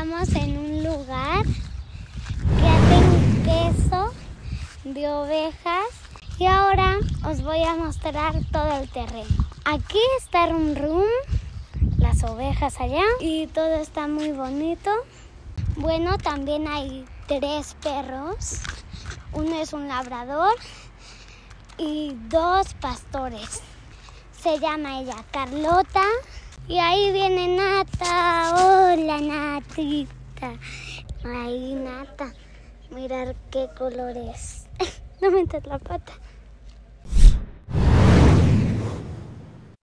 estamos en un lugar que hacen queso de ovejas y ahora os voy a mostrar todo el terreno. Aquí está Rum Rum, las ovejas allá y todo está muy bonito. Bueno, también hay 3 perros. Uno es un labrador y 2 pastores. Se llama ella Carlota. Y ahí viene Nata. Hola, Natita. Ahí, Nata. Mirar qué color es. No metas la pata.